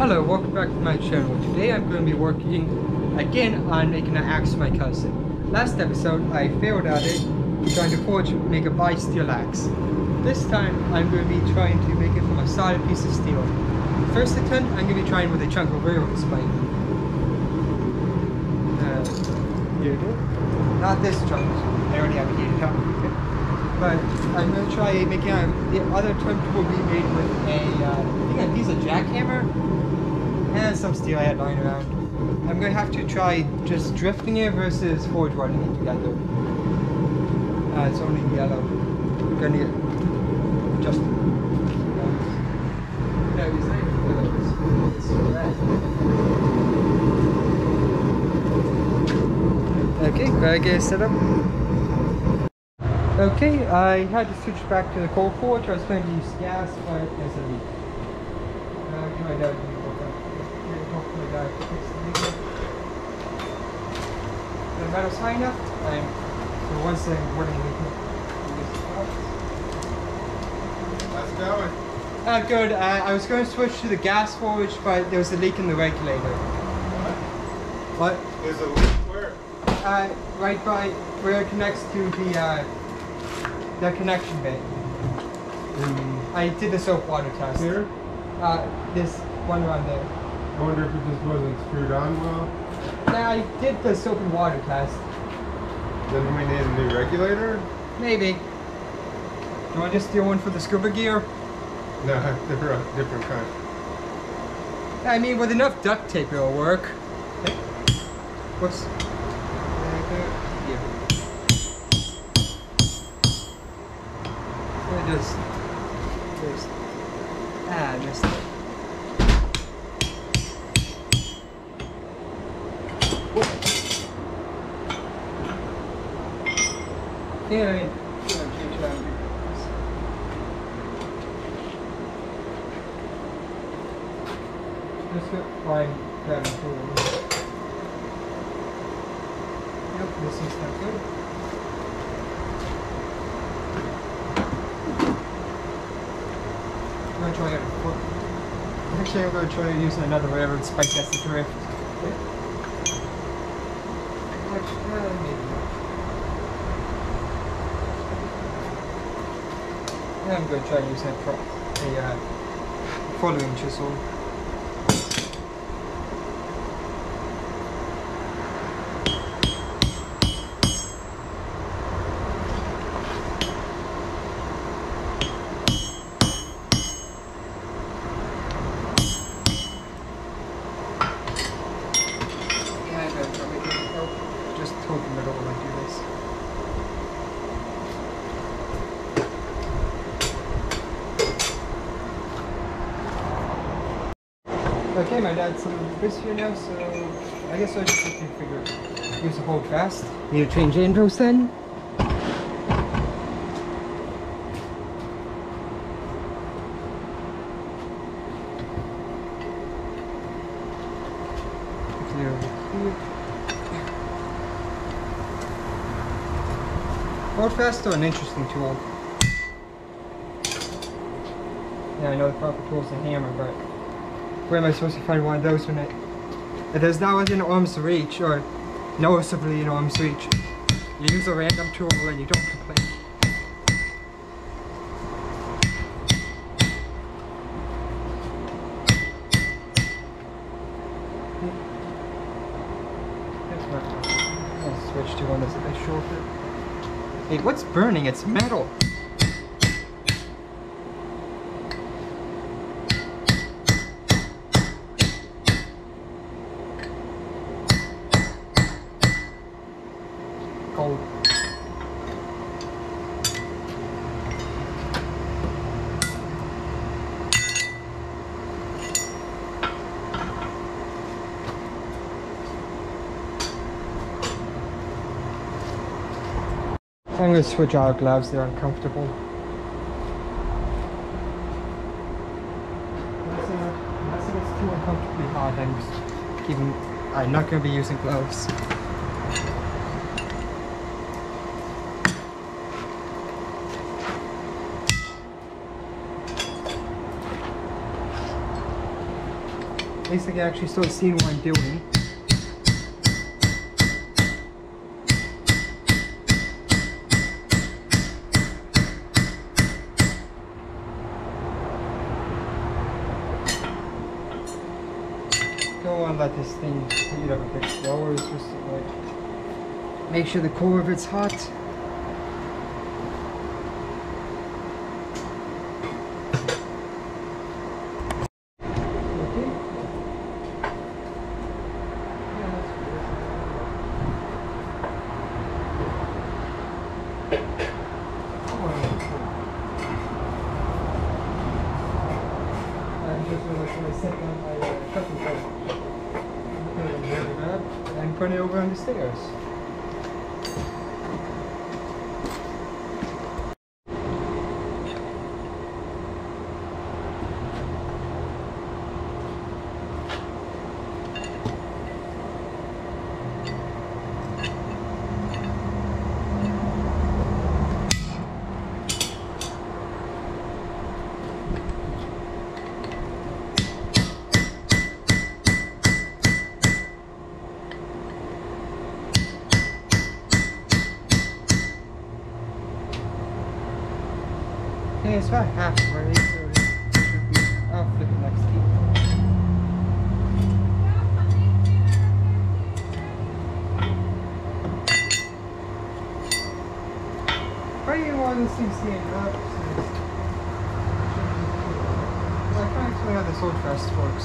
Hello, welcome back to my channel. Today I'm going to be working again on making an axe for my cousin. Last episode I failed at it, trying to make a bi-steel axe. This time I'm going to be trying to make it from a solid piece of steel. First attempt I'm going to be trying with a chunk of railroad spike. Here it is. Not this chunk, I already have it heated up. But I'm going to try making the other attempt will be made with I think a piece of jackhammer and some steel I had lying around. I'm going to have to try just drifting it versus forge welding it together. It's only yellow. I'm going to get just okay, gotta get it set up. Okay, I had to switch back to the coal forge. I was going to use gas, but there's a leak. My dad the metal's high enough, so once I'm working How's it going? Good. I was going to switch to the gas forge, but there was a leak in the regulator. What? There's a leak where? Right by where it connects to the connection bit. I did the soap water test. Here? This one around there. I wonder if it just wasn't screwed on well. Yeah, I did the soap and water test. Then we need a new regulator? Maybe. You want to just steal one for the scuba gear? No, they're a different kind. I mean, with enough duct tape it'll work. Whoops. I missed it. Yeah, change that. Just get fine grabbing tool. Yep, this is not good. I'm gonna try it. Actually, I'm gonna try using another railroad spike as the drift. Maybe. I'm going to try using a following chisel. Just hoping that all I do this. Okay, my dad's a little bit here now, so I guess I just have to figure use the hold fast. Need to change intros then. Hold fast or an interesting tool. Yeah, I know the proper tool is a hammer, but where am I supposed to find one of those when it is not within arm's reach, or noticeably in arm's reach? You use a random tool and you don't complain. I'll switch to one that's a bit shorter. Hey, what's burning? It's metal. Cold. I'm going to switch out gloves, they're uncomfortable. Unless it's too uncomfortably hot, I'm not going to be using gloves. At least I can actually start seeing what I'm doing. Don't want to let this thing heat up a bit slower. It's just like make sure the core of it's hot. And put it over on the stairs. Okay, it's about halfway, so it should be. I'll flip it next key. Probably one of those things stand up. So I can't explain how this old fast works.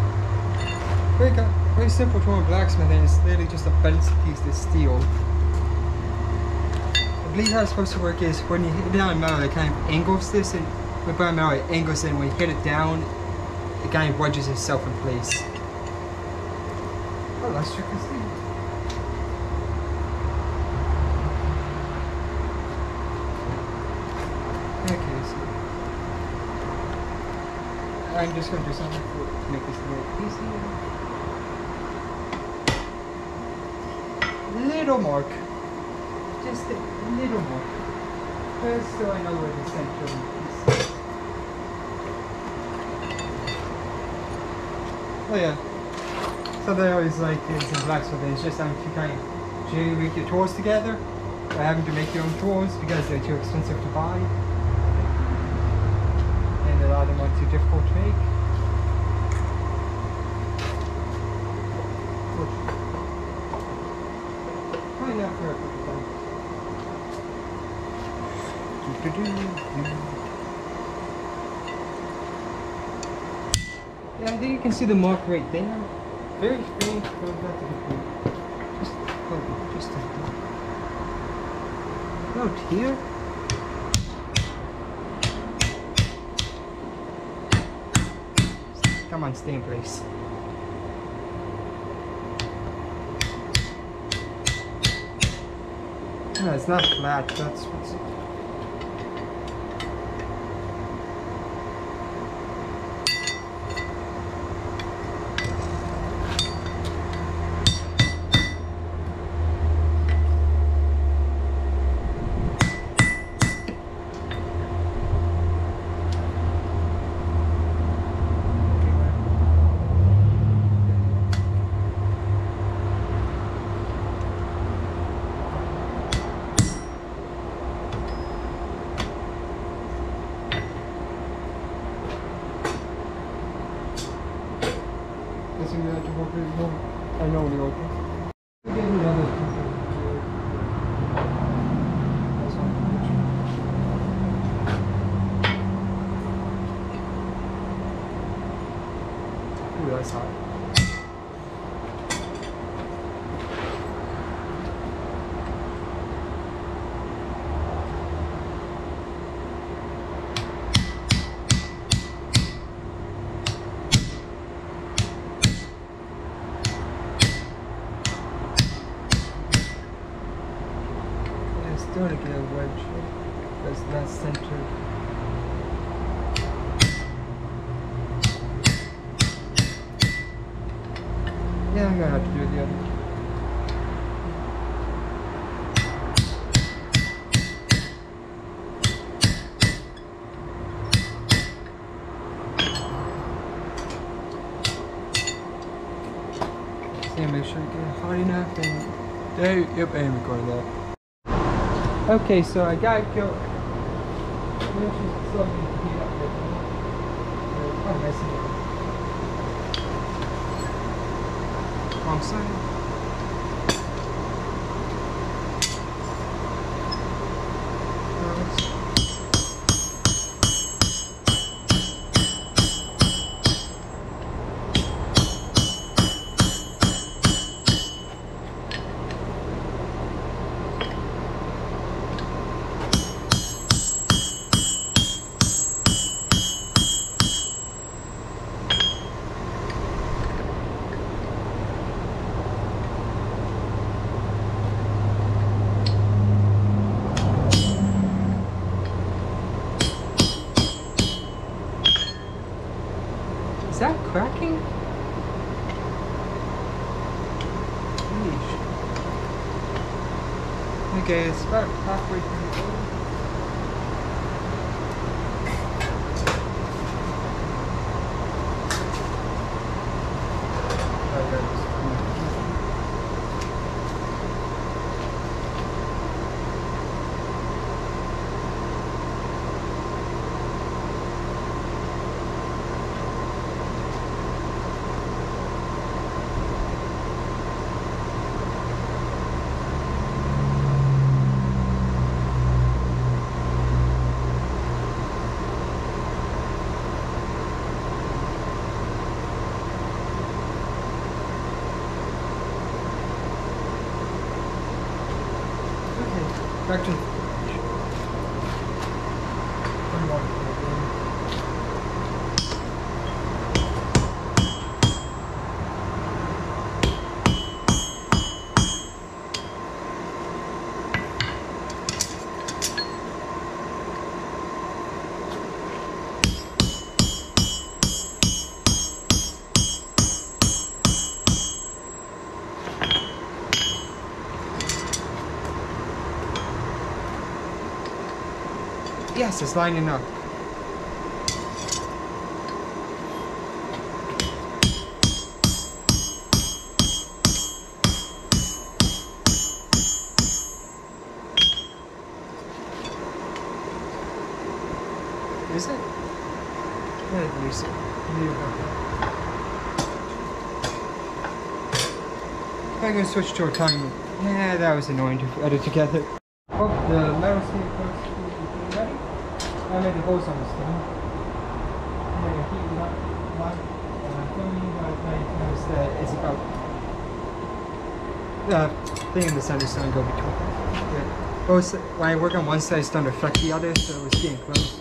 Very simple tool of blacksmithing. It's literally just a bent piece of steel. I believe how it's supposed to work is when you hit it down metal, it kind of angles this, and with brown metal, it angles it, and when you hit it down, it kind of wedges itself in place. Oh, let's check this thing. Okay, so I'm just going to do something to make this a little easier. Little mark. Just a little more. Just so I know where the center is. Oh yeah. So they always like is in blacksmithing, it's just having to kind of jerry-rig your tools together by having to make your own tools because they're too expensive to buy. And a lot of them are too difficult to make. Probably not perfect. Yeah, I think you can see the mark right there. Very faint, but not to be faint. Just about here. Come on, stay in place. No, it's not flat. That's what's. I know the open. Get another. Ooh, that's hot. Still to get a wedge that's not centered. Yeah, I'm gonna have to do the other. Yeah, make sure you get it hard enough and there. Yep, and record that. Okay, so I got it go. She's still going to heat up there. They're kind of messing it up. Wrong side. Is that cracking? Yeesh. Okay, it's about halfway through the board. Back to yes, it's lining up. Is it? Yeah, use it. I'm gonna switch to a timer. Yeah, that was annoying to edit together. Oh, the metal snake coats is ready. I made the hose on this thing. I'm going to heat it up live. Filming notice that it's about the thing in the center is going to go between. Yeah. Both, when I work on one side, it's going to affect the other, so it's getting close.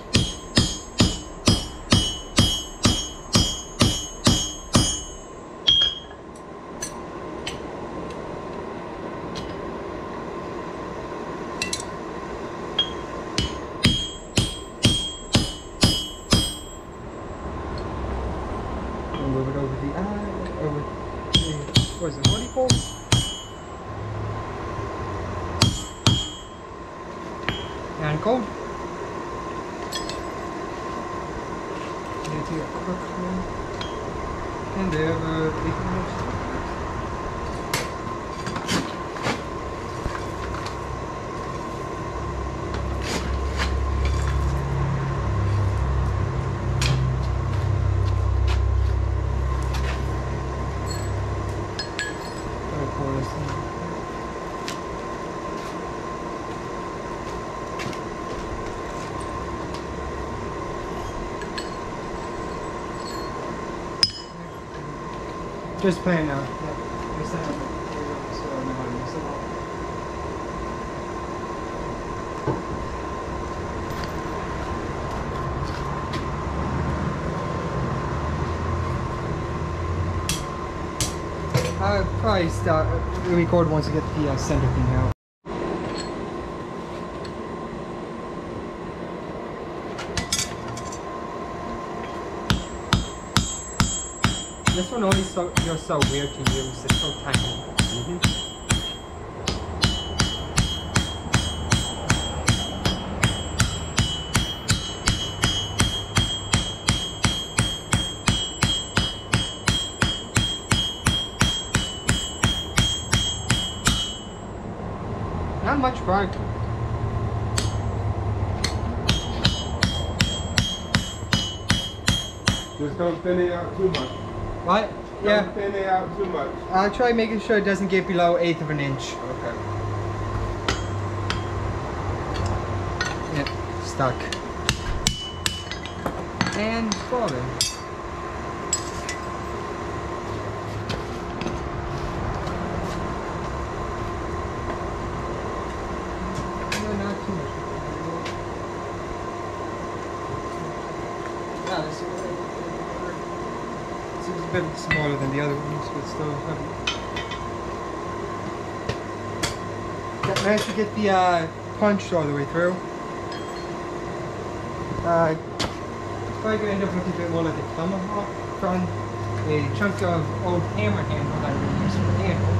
Move it over the eye, over the, what is it, what do you call it? And cold. Take a quick one. And there, just playing now. Yeah. It's not so I know how to mix it all. I'll probably start record once I get the center thing out. This one always feels so weird to use. It's so technical. not much bark. Just don't thin it out too much. What? Yeah. Don't thin it out too much. I'll try making sure it doesn't get below 1/8 of an inch. Okay. Yep, stuck. And falling. No, not too much. No, this is a bit smaller than the other ones, but still heavy. Managed to get the punch all the way through. It's probably going to end up looking a bit more like a tomahawk from a chunk of old hammer handle that I used for the handle.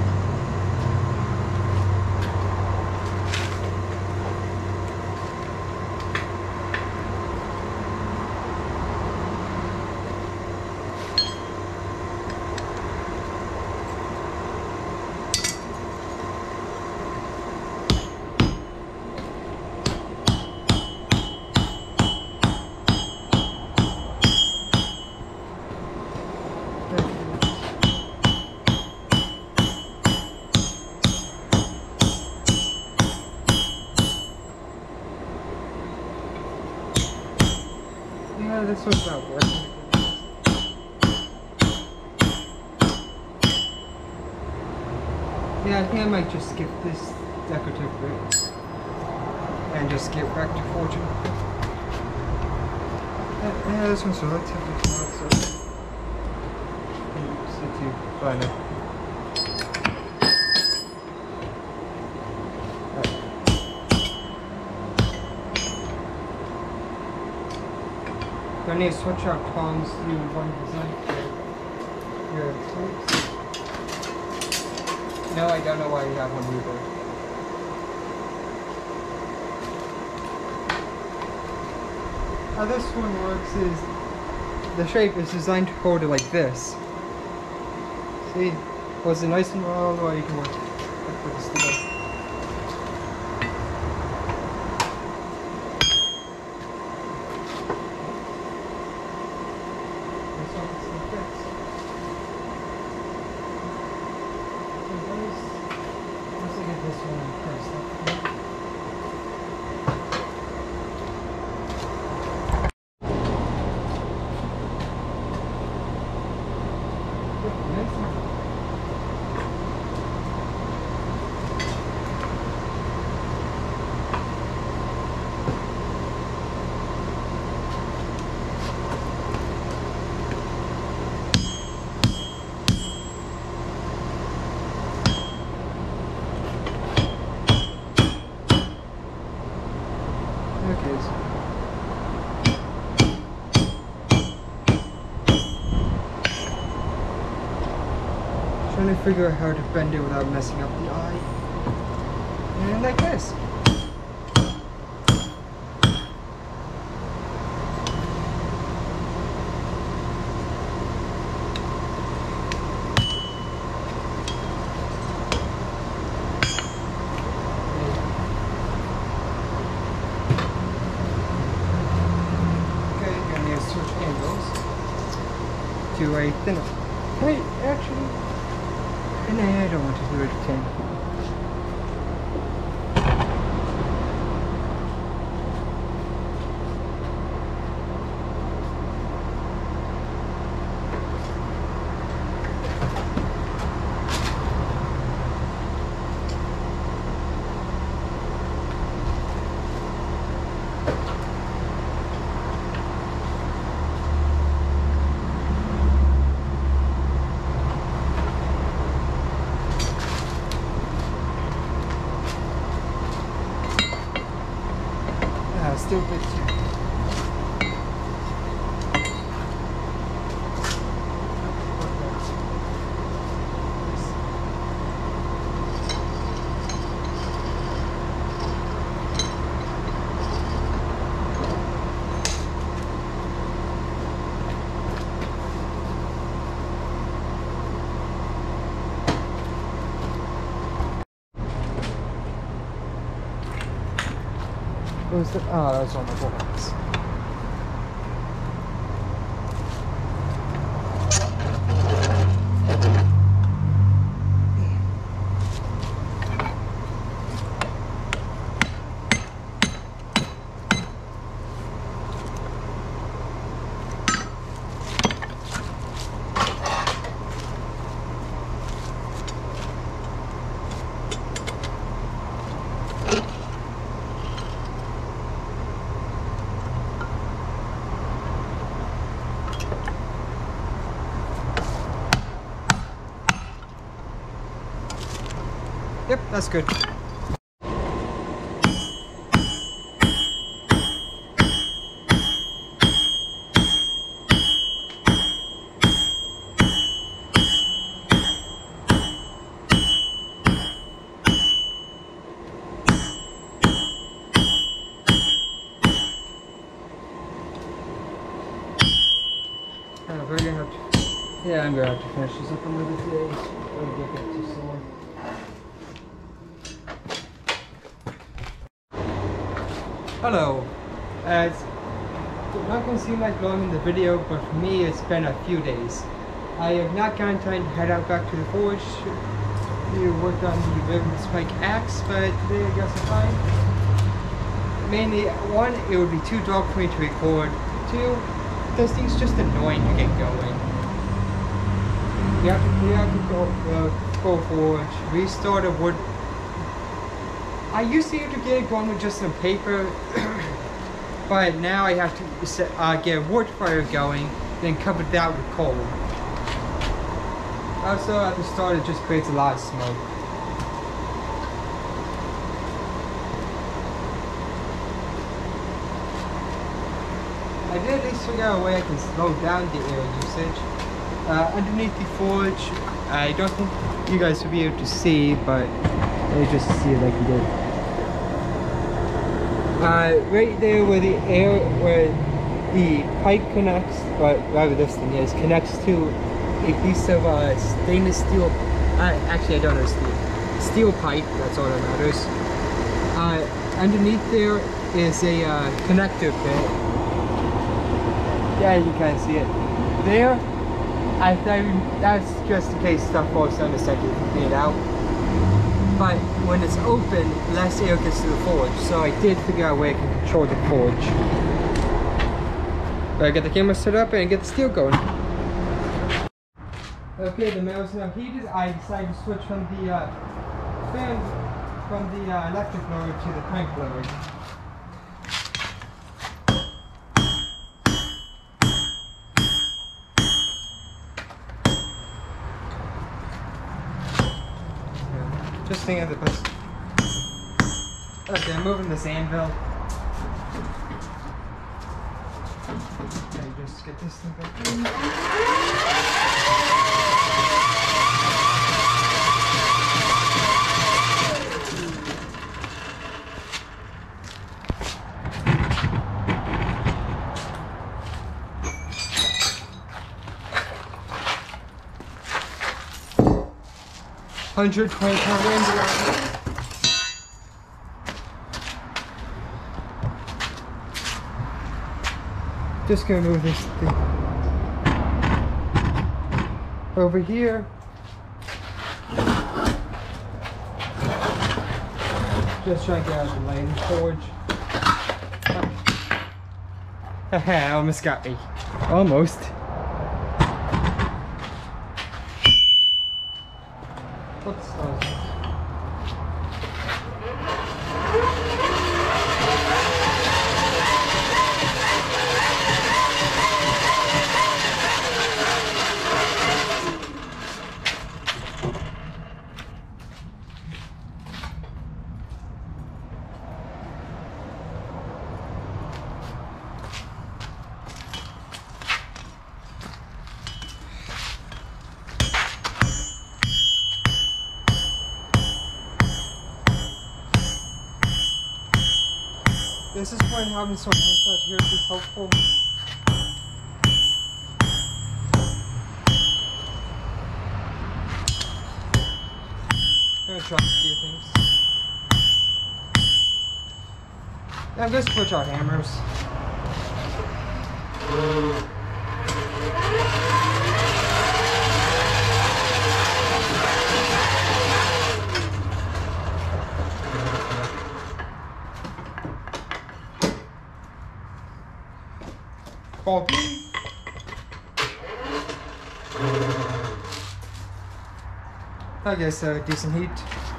Yeah, this one's not working. Yeah, I think I might just skip this decorative bit and just get back to fortune. Yeah, this one's relatively small, so see to find it. I need to switch out tongs to one design for your tapes. No, I don't know why you have one either. How this one works is the shape is designed to hold it like this. See? Was it nice and round, or you can work with the steel? Trying to figure out how to bend it without messing up the eye. And like this. Okay, you're gonna need to switch angles to a thinner. Wait, actually. No, I don't want to do it again. Still a bit too. Was the, oh, that was on my box. Yep, that's good. We're gonna have to, yeah, I'm gonna have to finish this up another day. It'll get too sore. Hello. It's not going to seem like long in the video, but for me it's been a few days. I have not gotten time to head out back to the forge to work on the Ribbon Spike axe, but today I guess I'm fine. Mainly, one, it would be too dark for me to record. Two, this thing's just annoying to get going. You have to go forge, restart a wood. I used to be able to get it going with just some paper, but now I have to get a wood fire going, then cover that with coal. Also, at the start, it just creates a lot of smoke. I did at least figure out a way I can slow down the air usage. Underneath the forge, I don't think you guys will be able to see, but let me just see if I can do it. Right there where the pipe connects, but rather this thing is, connects to a piece of stainless steel, actually I don't know, steel pipe, that's all that matters. Underneath there is a connector bit. Yeah, you can see it. There, that's just in case stuff falls down the side, you can clean it out. But when it's open, less air gets to the forge, so I did figure out a way I can control the forge. I get the camera set up and get the steel going. Okay, the metal's now heated. I decided to switch from the fan, from the electric blower to the crank blower. Just think of the best. Okay, I'm moving this anvil. Okay, just get this thing back in. £120 range. Just gonna move this thing over here. Just trying to get out of the lighting forge. Haha, almost got me. Almost. What's those? This is when having some else out here would be helpful. I'm gonna try a few things. I'm going to switch out hammers. Faulty. I guess decent heat.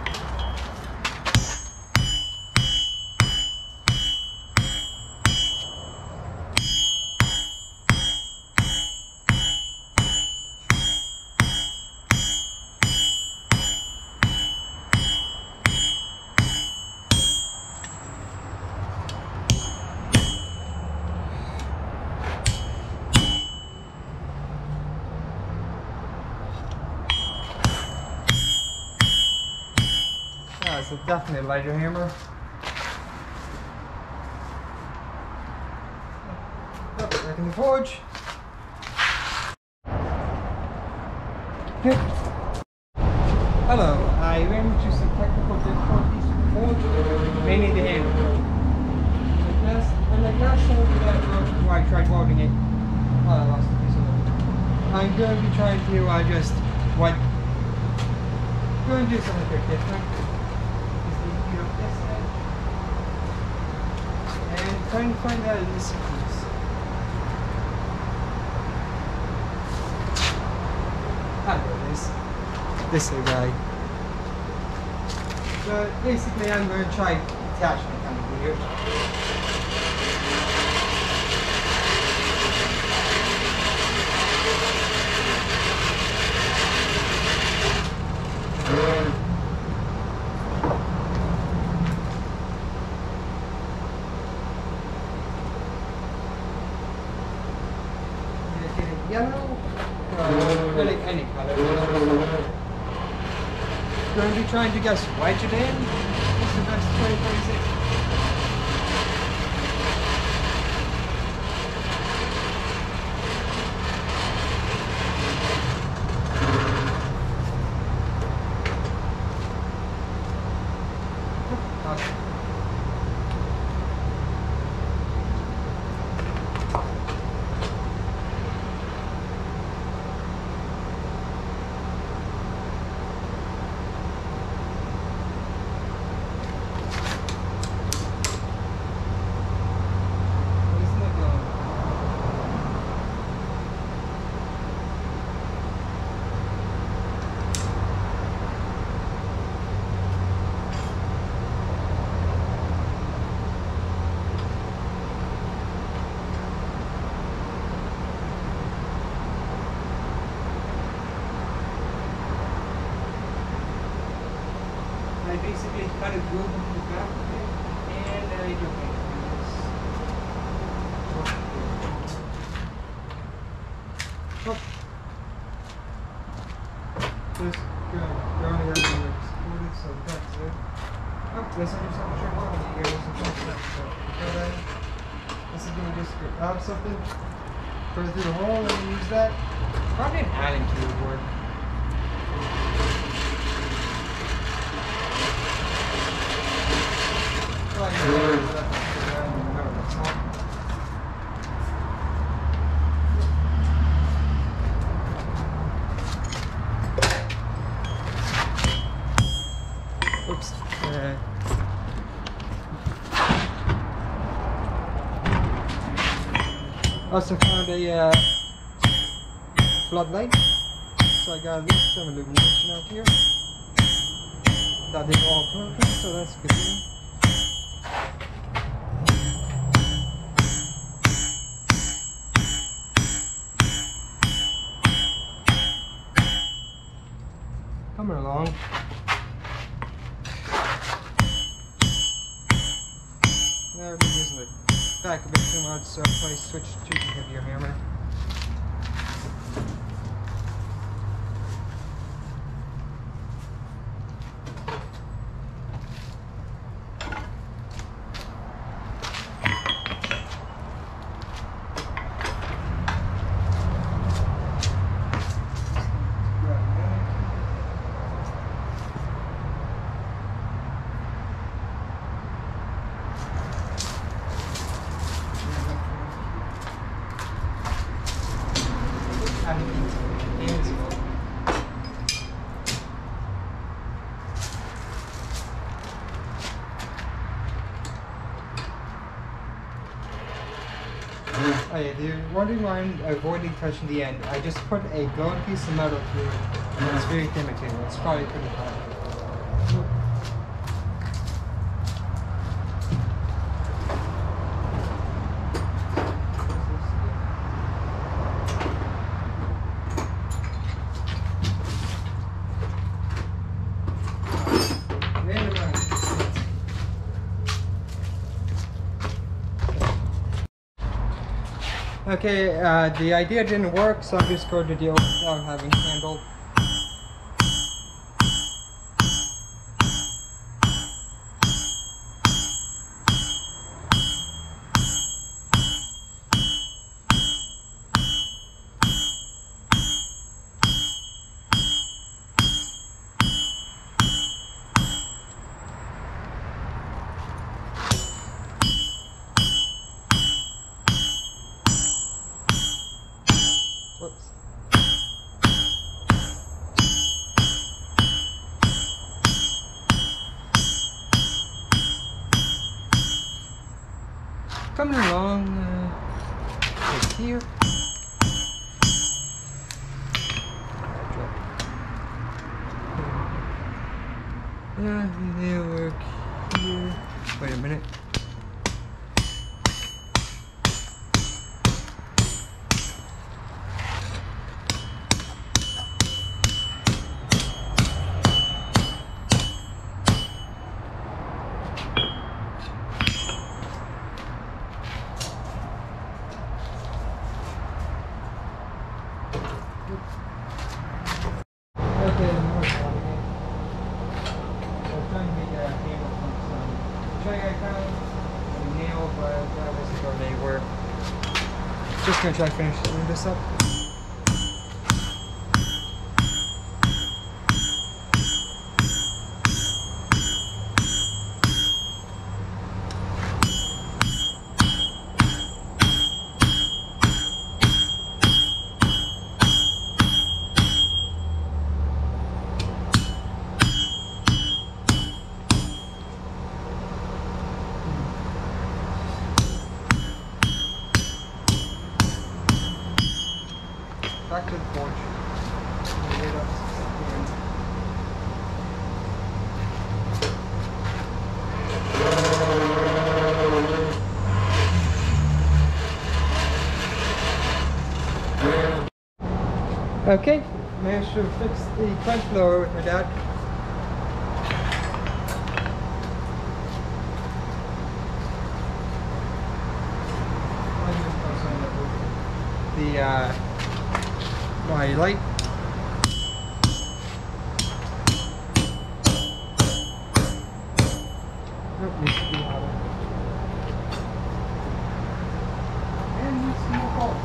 It's a definite lighter hammer. Back in the forge. Hello, I ran into some technical difficulties with the forge, mainly the handle. And the glass hole that broke before I tried welding it. Oh, I lost a piece of it. I'm going to be trying to just what? Going to do something a bit different. And trying to find out this piece. I know this. This is a guy. So basically I'm going to try attachment kind of weird. Yellow, really any color. Going to be trying to guess wedge it in. What's the best 2026? I basically cut a groove into the back of it, and I do this. Just go on here and explode it, so that's it. Oh, this one just have to trim off and you get some stuff. So, this is going to just grab something, put it through the hole, and use that. Probably an Allen key would work. Oops. Also found a floodlight, so I got at least some illumination out here. That did all perfect, so that's good. Coming along. Now we're using the back a bit too much, so I'll probably switch to the heavier hammer. kind of hands ago. Oh yeah, if you're wondering why I'm avoiding touching the end, I just put a glowing piece of metal through it, and it's very thin material. It's probably pretty hot. Okay, the idea didn't work, so I'm just going to deal with it without having handled. Whoops. Coming along right here. They work here. Wait a minute. Just gonna try to finish this up. Back to the porch. Okay, managed to fix the front blower with my dad. The my light. Nope, needs to be hotter. And needs some more bulb.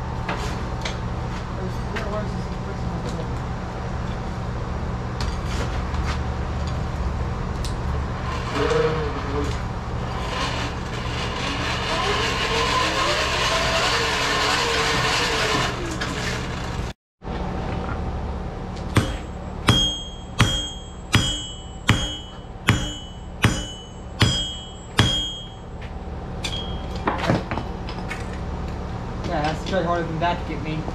Yeah, it has to try harder than that to get me.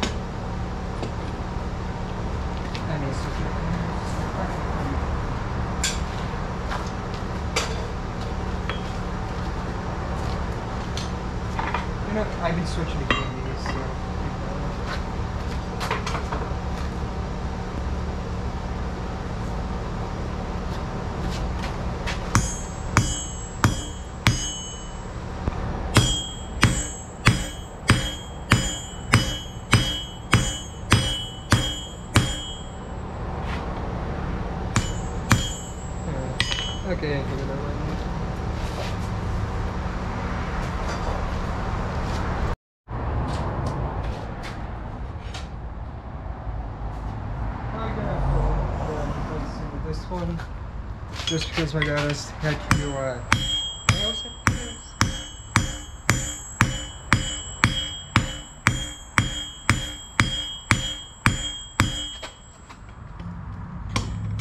That needs to be. You know, I've been switching between these, so. Okay, I figured that right now. This one, just because my dad has had to nails it.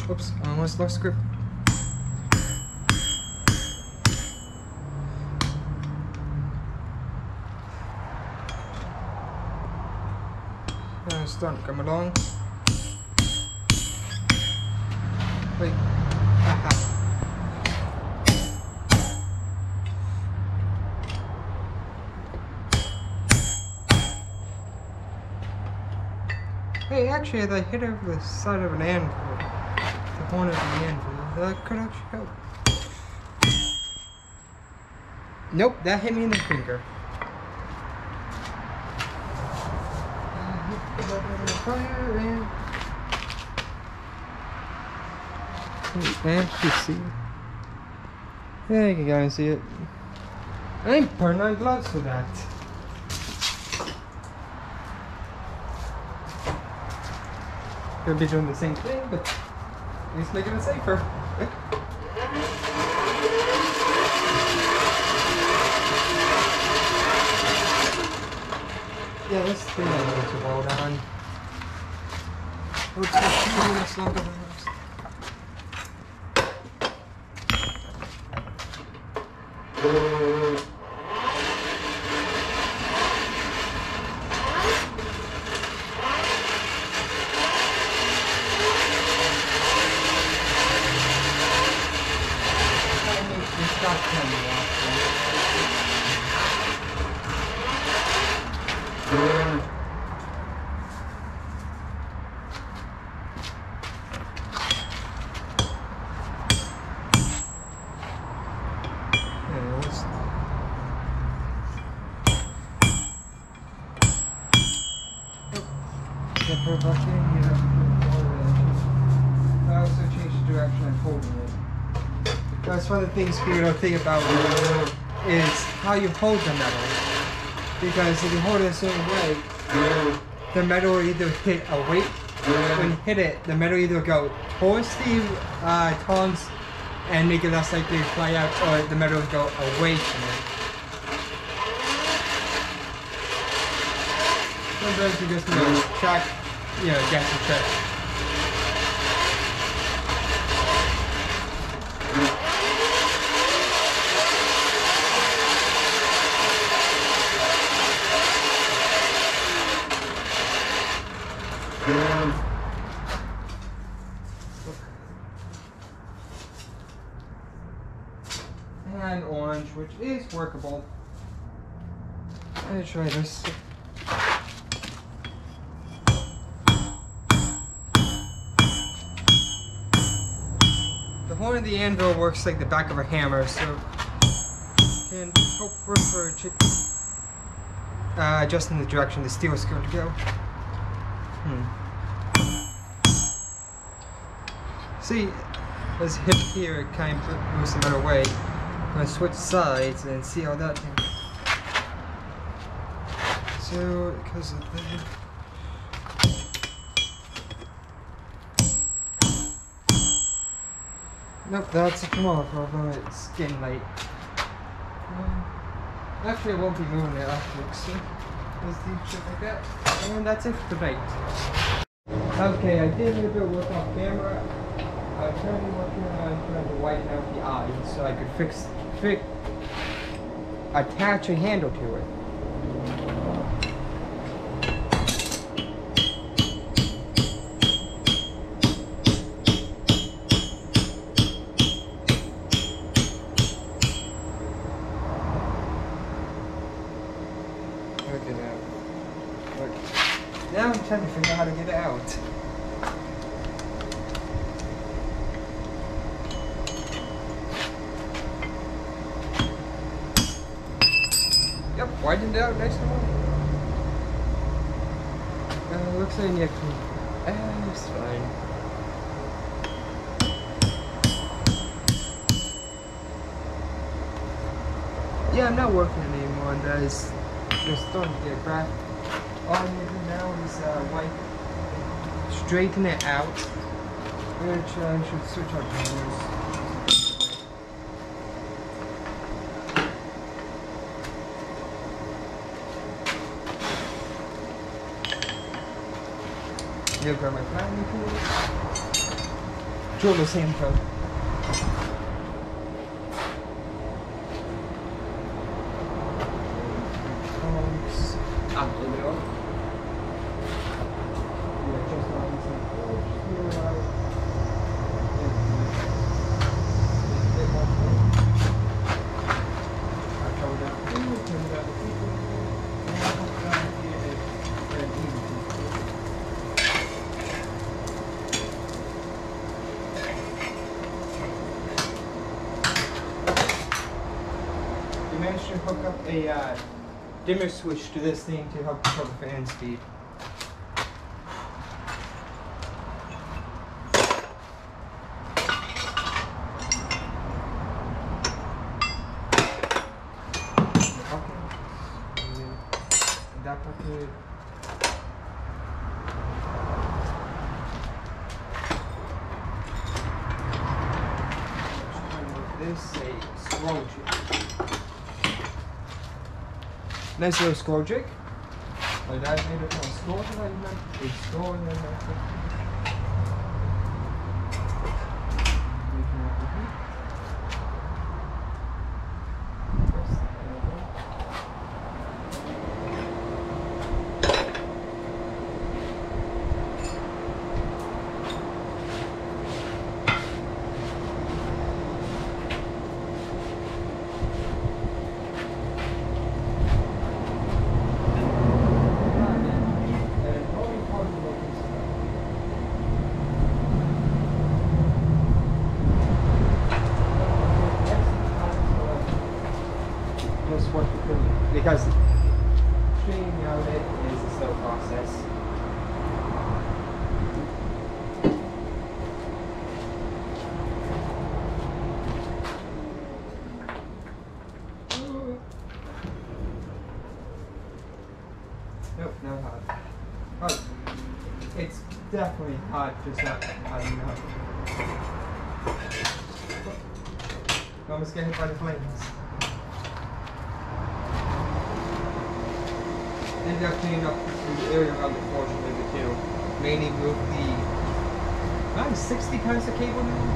Oops, I almost lost grip. It's starting to come along. Wait. Aha. Hey, actually, I hit over the side of an anvil. The horn of the anvil. That could actually help. Nope, that hit me in the finger. Fire and you see it. Yeah, you can guys see it. I'm putting on gloves for that. Gonna be doing the same thing, but at least making it safer. Yeah, this thing I need to roll down. Looks like 2 minutes longer than this. I also changed the direction I'm holding it. That's one of the things people don't think about is how you hold the metal. Because if you hold it a certain way, the metal will either hit a weight. When you hit it, the metal either go towards the tongs and make it less likely to fly out, or the metal will go away from it. Sometimes you just need to track, guess the trick. And orange, which is workable. Let's try this. The horn of the anvil works like the back of a hammer, so you can help for adjusting the direction the steel is going to go. See, this hip here kind of moves the metal away. I'm going to switch sides and see how that thing. So, because of that. Nope, that's a tomorrow, although it's getting late. Actually, I won't be moving it afterwards, so let's do shit like that. And that's it for tonight. Okay, I did a little bit of work off camera. I'm currently working on trying to whiten out the eye so I could attach a handle to it. Okay, now I'm trying to figure out how to get it out. Yep, widened it out nice and well. Looks like you can. It's fine. Yeah, I'm not working anymore on that. It's starting to get cracked. All I need to do now is straighten it out, which I should switch out cameras. Grab my flattening tool. Draw the same code. We managed to hook up a dimmer switch to this thing to help control the fan speed. This a scroll jig. Nice little scroll jig. My dad made it from a scroll that I remember. A scroll and then that's it. Because streaming out it is a slow process. Nope, not hot. Oh, it's definitely hot, just not hot enough. Almost get hit by the flames. Ended up cleaning up the area around the portion of it too. Mainly move the 60 kinds of cable now.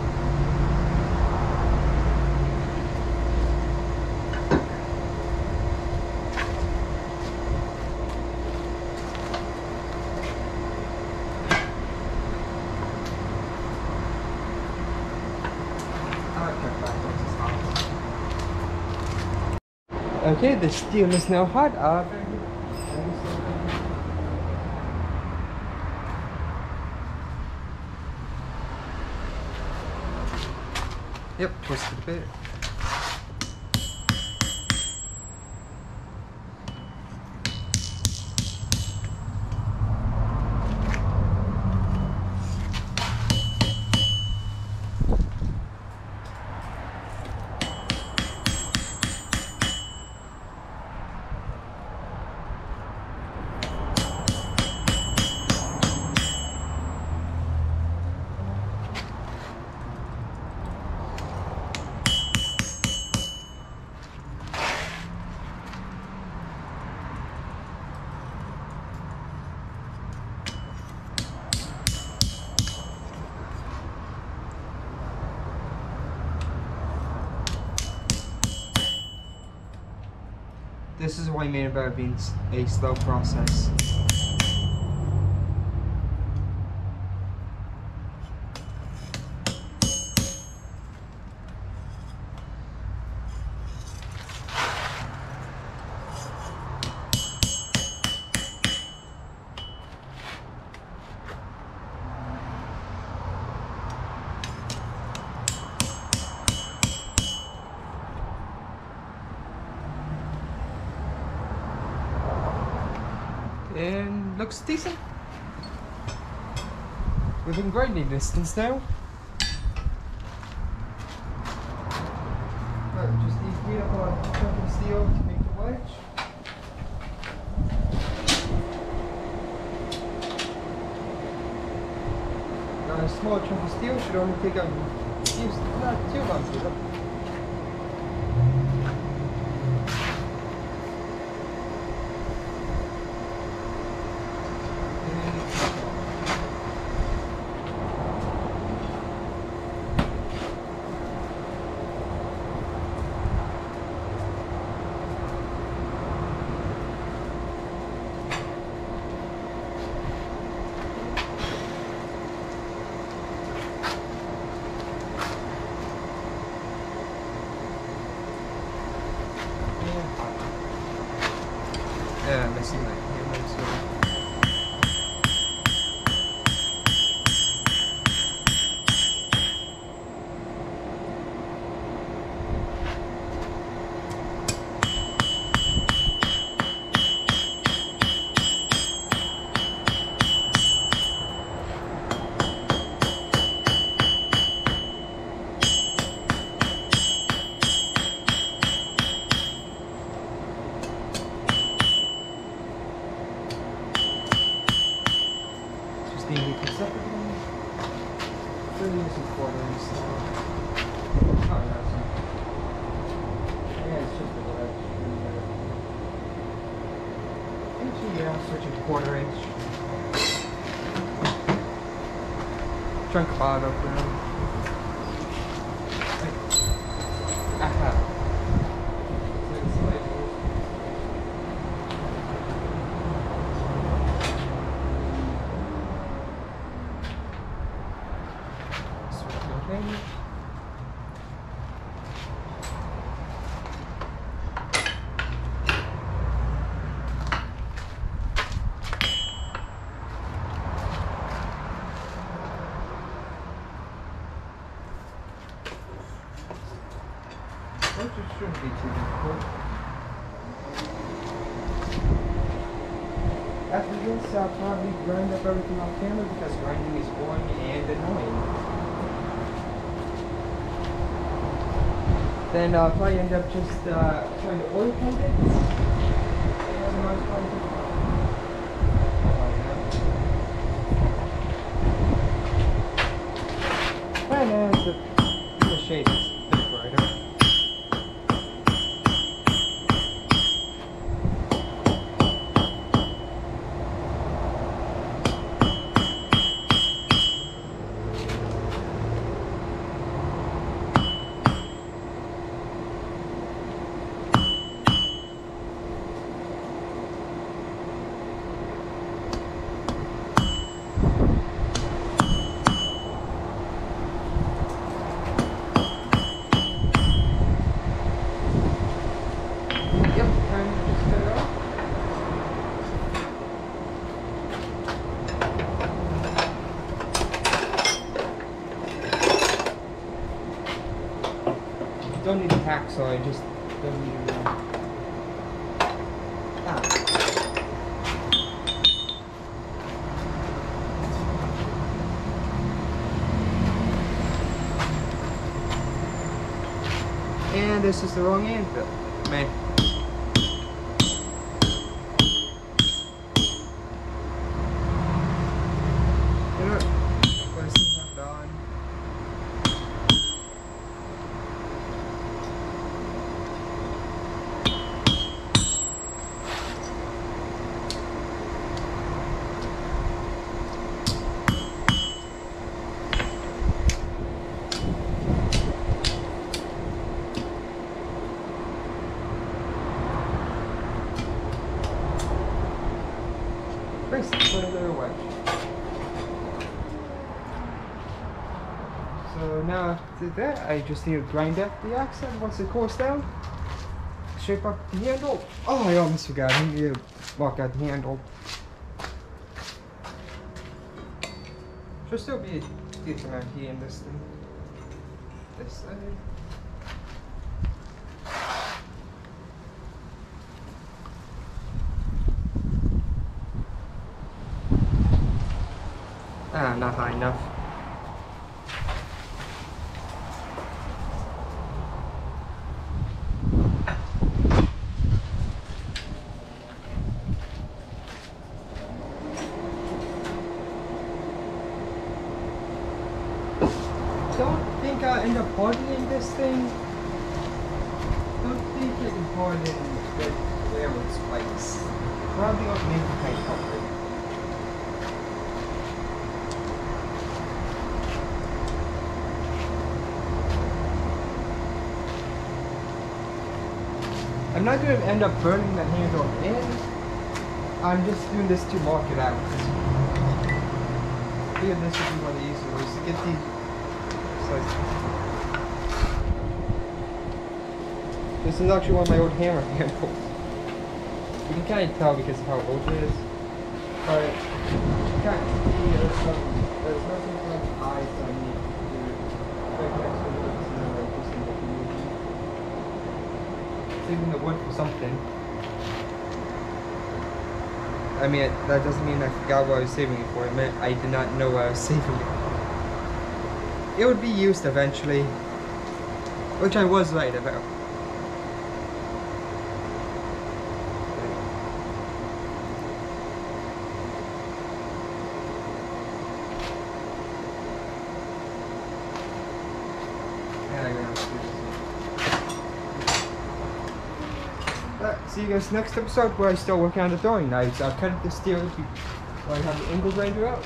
Okay, the steel is now hot. Yep, twisted a bit. This is what I mean about it being a slow process. And looks decent. Within grinding distance now. Right, just need to heat up a chunk of steel to make the wedge. Now a small chunk of steel should only take up not too long to heat up. being consecutive. Still using quarters. Oh, no, it's not. Yeah, it's just a wedge. Actually, yeah, I'll switch it to quarter inch. Trunk bottom open. Aha. Which shouldn't be too difficult. After this, I'll probably grind up everything off camera because grinding is boring and annoying. Then I'll probably end up just trying to oil paint it. And I'll try to and as the shade is a bit brighter. Don't need a hacksaw, I just don't need a And this is the wrong anvil. Man. You know what? Let's see how done. Put another wedge. So now after that, I just need to grind up the accent once it cools down. Shape up the handle. Oh, I almost forgot. I need to walk out the handle. Should still be a decent amount of heat in this thing. This side. Not high enough. Don't think I'll end up hardening this thing. Don't think it can harden with railroad spikes. Probably not make the paint properly. I'm not going to end up burning the handle in. I'm just doing this to mark it out. I figured this would be one of the easier ways to get the This is actually one of my old hammer handles. You can kind of tell because of how old it is. But you can't see there's nothing like eyes that I need to do. Right next to it, just in the saving the wood for something. I mean, that doesn't mean I forgot what I was saving it for. It meant I did not know what I was saving it for. It would be used eventually, which I was right about. diagram. See you guys next episode where I still working on the throwing knives. I've cut the steel where I have the angle grinder out.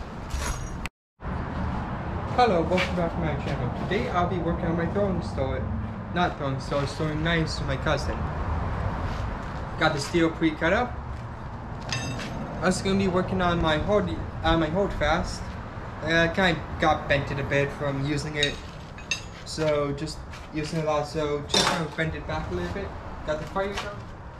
Hello, welcome back to my channel. Today I'll be working on my throwing knives for my cousin. Got the steel pre-cut up. I'm also going to be working on my hold fast. I kind of got bented a bit from using it, so just using it a lot. So just kind of bend it back a little bit. Got the fire gun.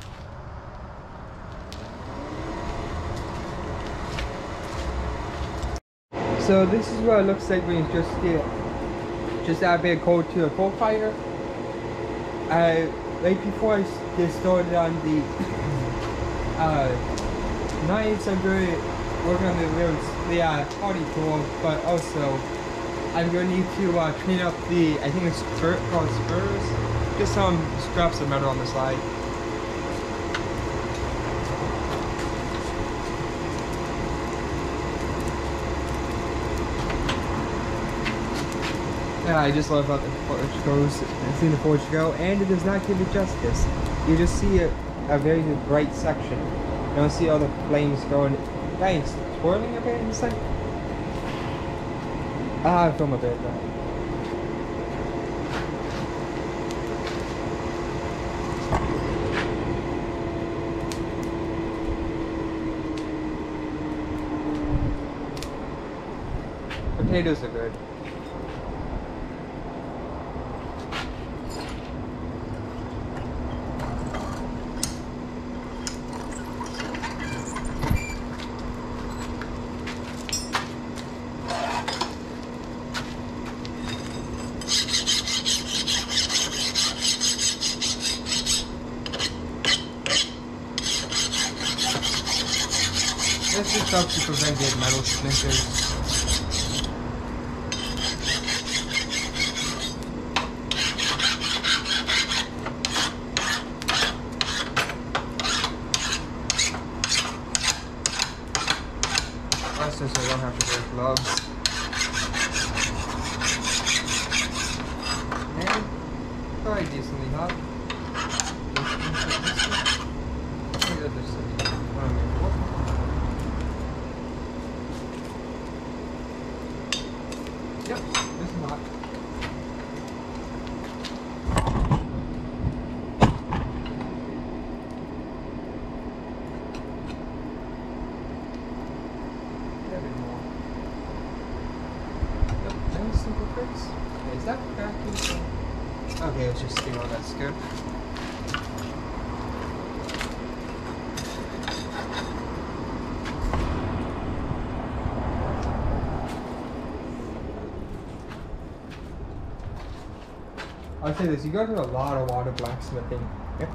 So this is what it looks like when you just add a bit of cold to a coal fire. Right before I get started on the knives, I'm going to work on the party tool, but also I'm going to need to clean up the, I think it's called spurs, just some scraps of metal on the side. Yeah, I just love how the forge goes. I've seen the forge go, and it does not give it justice. You just see a very bright section. You don't see all the flames going. Guys, twirling a bit inside. I film a bit of that. Potatoes are good. This just helps to prevent dead metal splinters. That's just so I don't have to wear gloves. And probably decently hot. Yep, this is hot. A bit more. Yep, nice simple fix. Okay, is that cracking? Okay, it's just steel, that's good. I'll say this, you go to a lot of water blacksmithing. Yep.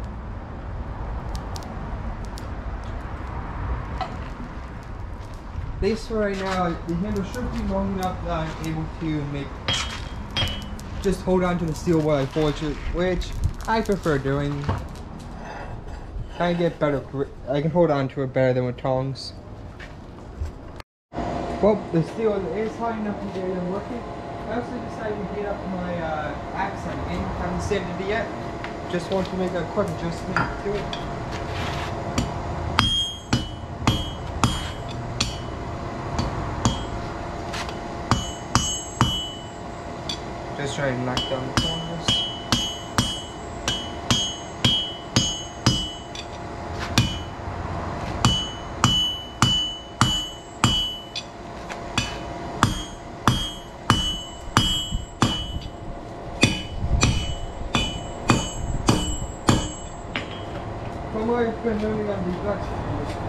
This for right now, the handle should be long enough that I'm able to just hold on to the steel while I forge it, which I prefer doing. I get better grip. I can hold on to it better than with tongs. Well, the steel is high enough to get it working. I also decided to heat up my axe again. Haven't sanded it yet. Just want to make a quick adjustment to it. Just try and knock down the corners. From what I've been learning on the blacksmithing school,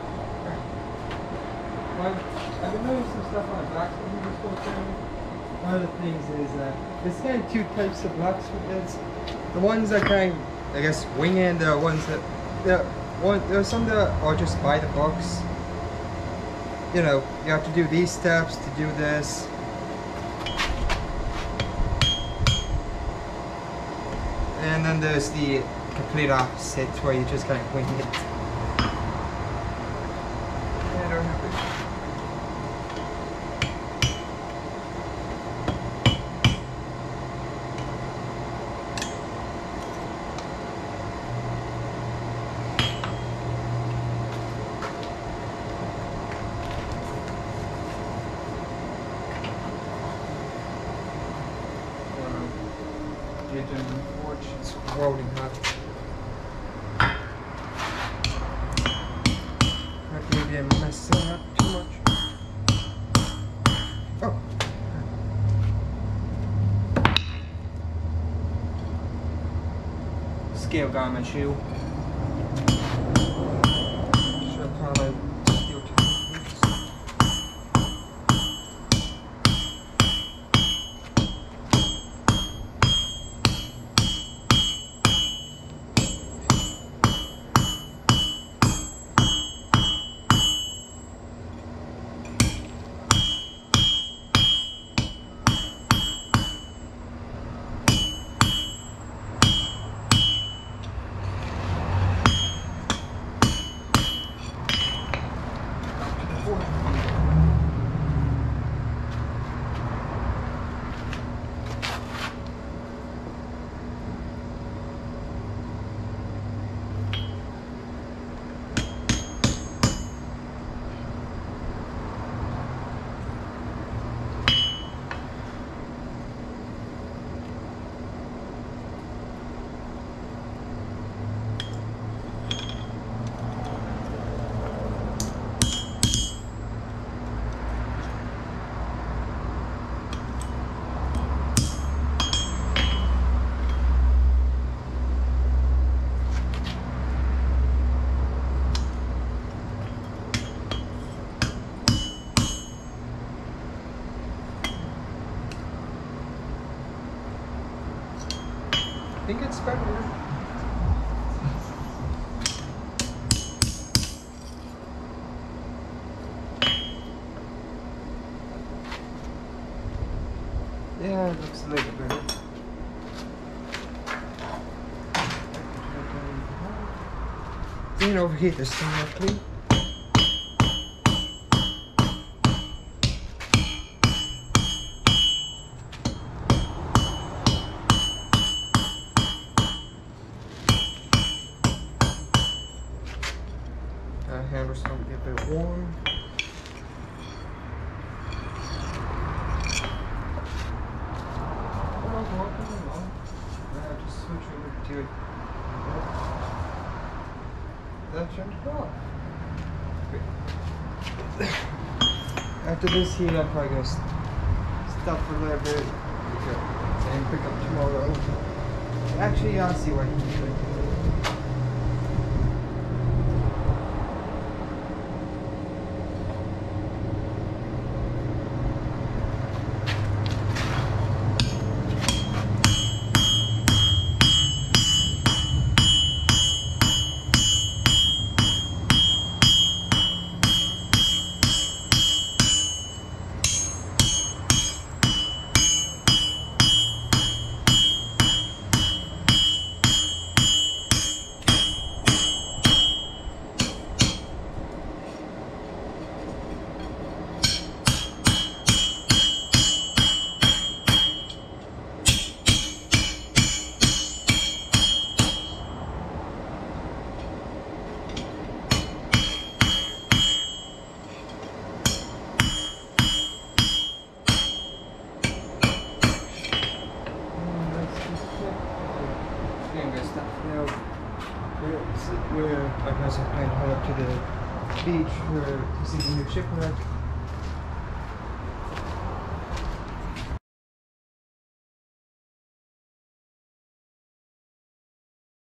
I've been learning some stuff on the blacksmithing school channel. One of the things is there's kind of two types of blacksmiths. The ones that kind of, I guess, wing it. There are ones that, there are some that are just by the books. You know, you have to do these steps to do this. And then there's the complete opposite where you just kind of wing it. kitchen porch. It's rolling hot. Maybe I'm messing up too much. Oh. Scale garment shoe. Should probably steel toe boots. I think it's better. Yeah, it looks a little better. Didn't overheat this thing actually. Handle's starting to get a bit warm. Just switch over to it. That turned it off. After this heat, I'm probably gonna stop for a little bit and pick up tomorrow. Actually, I'll see what I can do. We're, like I said, planning to head up to the beach to see the new shipwreck.